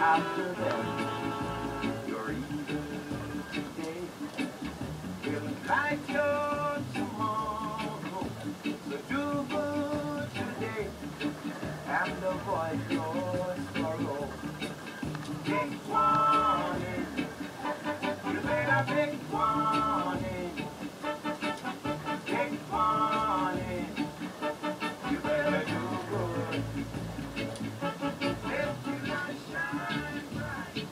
after them. Your evil today will light your tomorrow. So do good today and avoid your sorrow. Take warning, you better take warning. Take warning, you better do good. Let your light shine bright.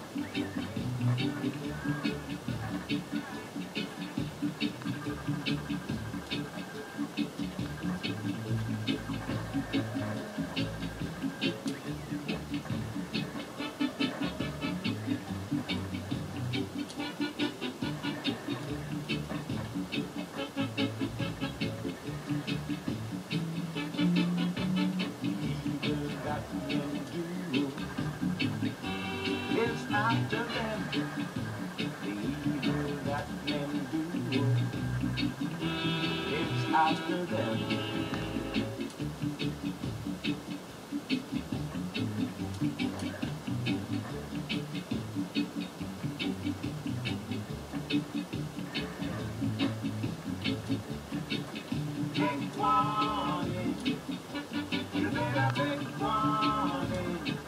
Evil that men do is after them. The evil that men do is after them. Take warning, you better take warning.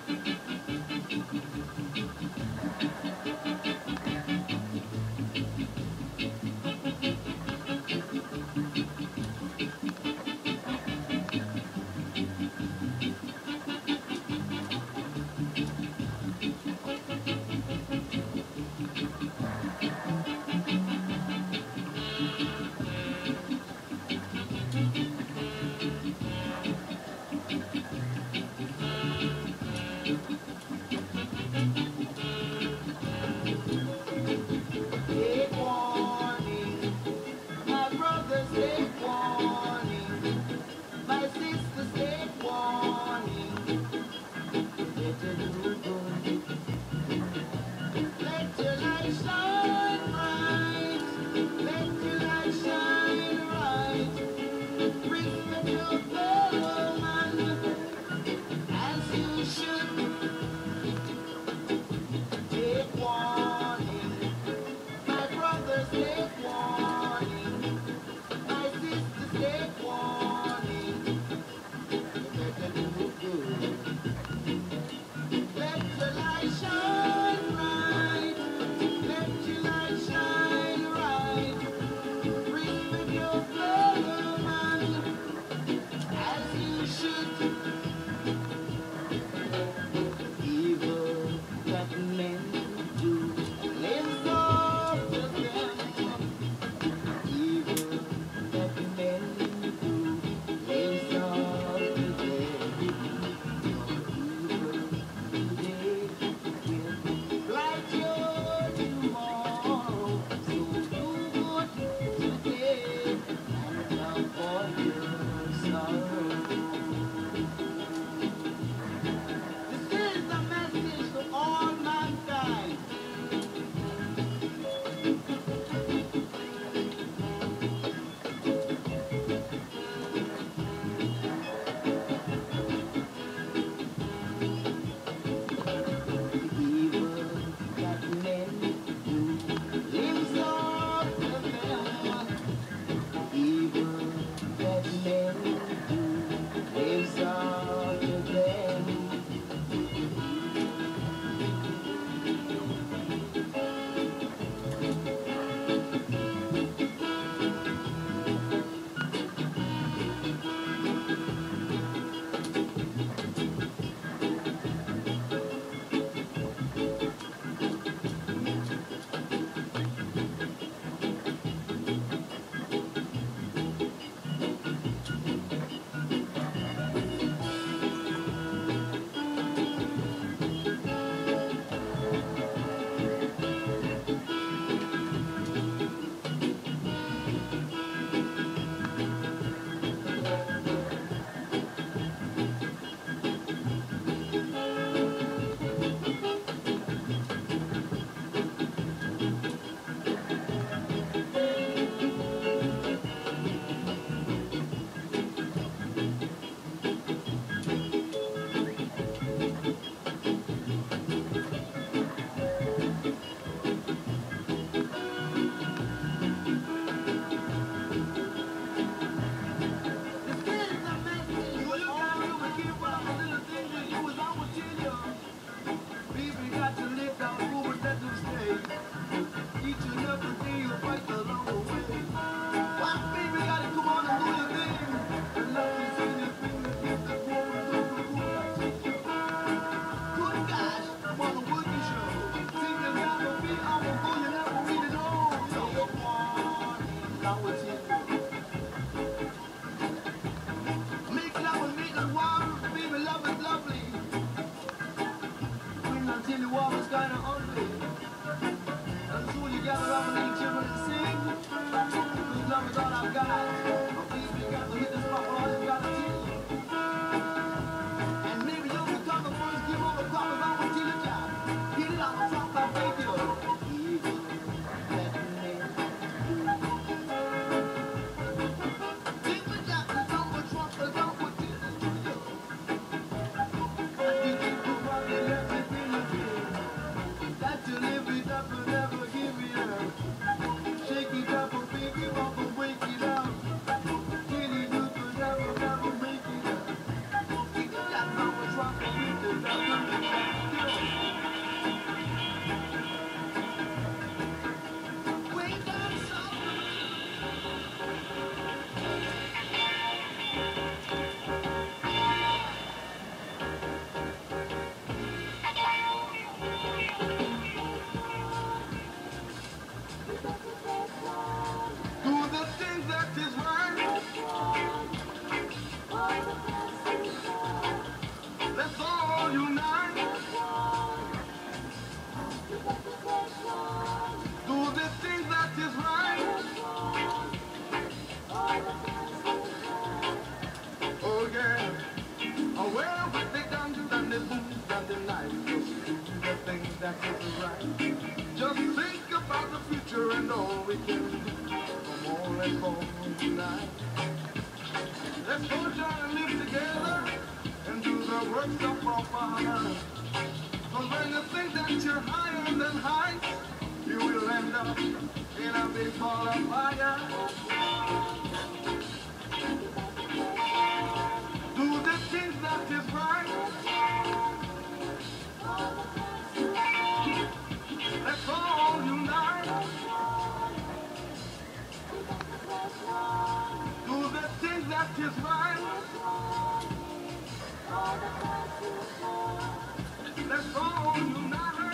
Take warning, my brothers, take warning, my sisters, take warning. Better do good. Let your light shine bright. Let your light shine bright. Respect your fellow man as you should. Take warning, my brothers, take warning, my sisters, take warning. You better do good. Let your light shine bright. Let your light shine bright. Respect your fellow man as you should. kind of ugly. And so you gather around with each other and sing. Because love is all I've got. But please be careful, hit this spot, all you've got to do. And maybe you'll become the first give all the crackers on with Tina Jack. Get it on the top, I thank you. Even let me. Tina Jack, the tumble trump, the tumble Tina Studio. And you keep providing everything you feel. That you live it up and never give it up. Shake it up and pick it up and wake it up. Get it up and never, never make it up. Keep that number trump and beat the love and the way down south. Do the things that is right. Let's all unite. Do the things that is right. Oh yeah. Away with the guns and the booze and the knives. Just do the things that is right. Just think about the future and all we can do. Come on, let's go tonight. Let's go try and live together and do the works of our Father. Cause when you think that you're higher than heights, you will end up in a big ball of fire. Do the things that is right. Let's all unite. Do the things that is right. Let's all unite.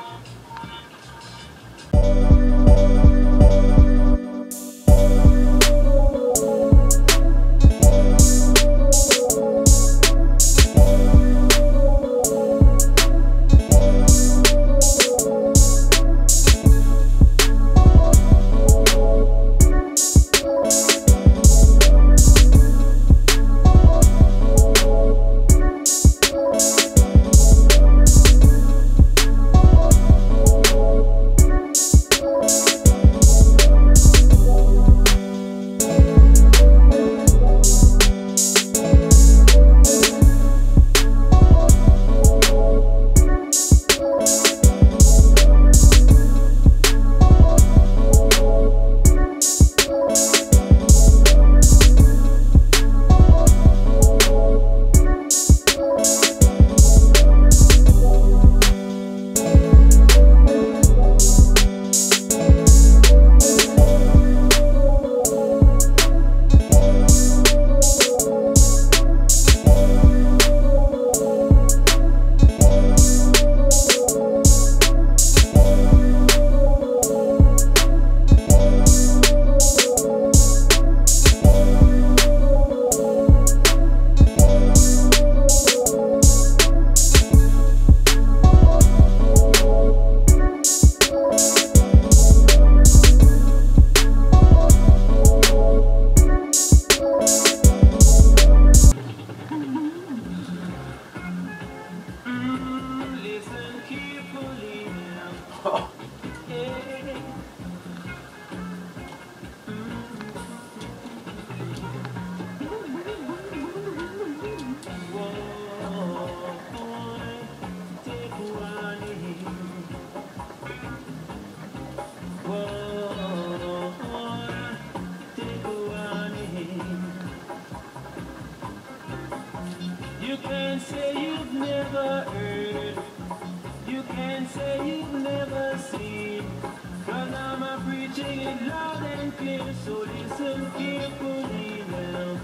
You can say you've never heard, you can say you've never seen, but I'm preaching it loud and clear, so listen carefully now.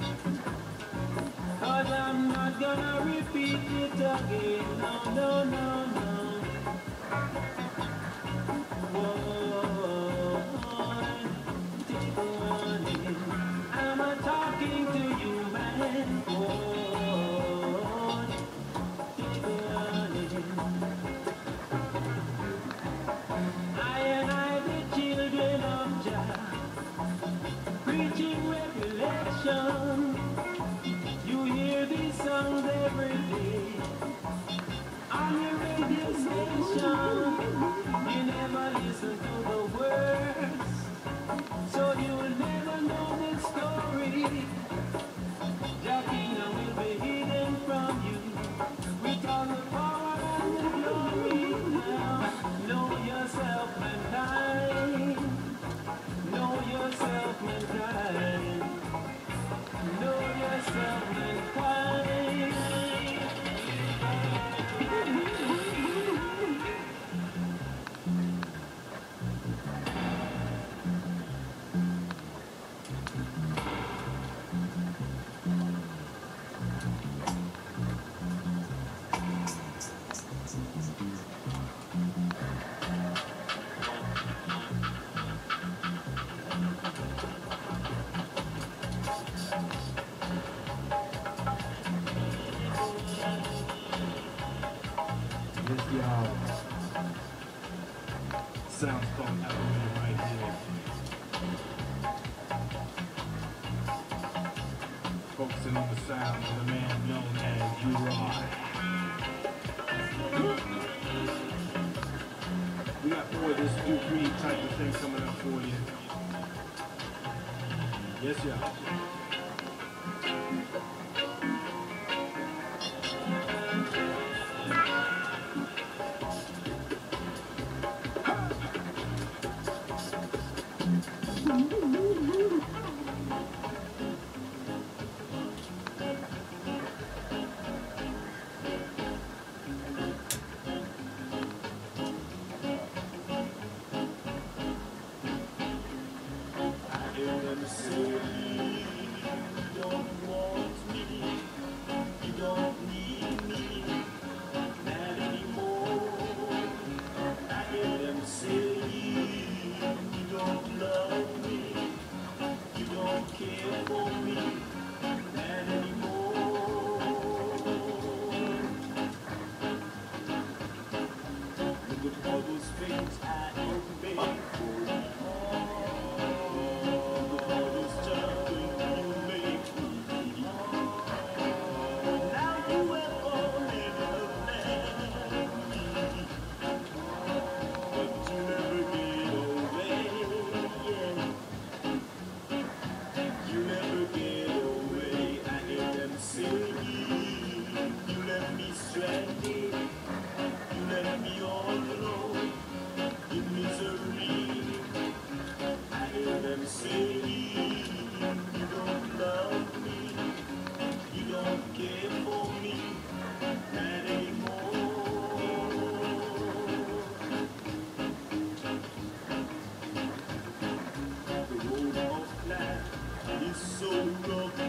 Cause I'm not gonna repeat it again, no, no, no, no. Whoa, take a warning, I'm talking to you, man. Whoa, take a warning. You never listen to the words, so you will never know the story. Your kingdom will be hidden from you with all the power and the glory. Now, know yourself, mankind. Know yourself, mankind. Know yourself, mankind. Yes, y'all. Sounds called Alabama right here. Focusing on the sound of the man known as U-Rod. We got more of this Duke Reed type of thing coming up for you. Yes, y'all.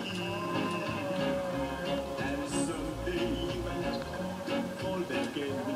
Again.